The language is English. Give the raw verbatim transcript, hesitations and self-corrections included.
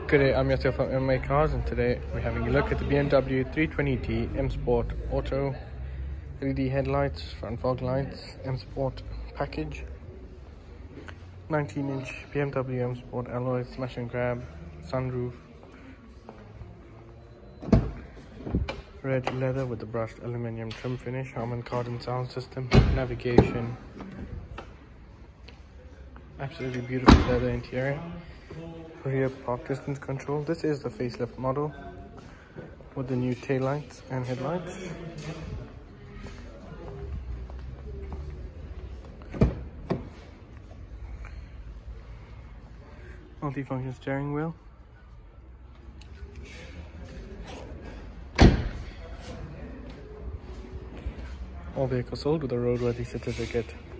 Good day, I'm yourself from M A Cars, and today we're having a look at the B M W three twenty T Msport Auto, L E D headlights, front fog lights, Msport package, nineteen inch B M W Msport alloy, smash and grab, sunroof, red leather with the brushed aluminium trim finish, Harman Kardon sound system, navigation, absolutely beautiful leather interior, rear park distance control. This is the facelift model with the new taillights and headlights. Multi-function steering wheel. All vehicles sold with a roadworthy certificate.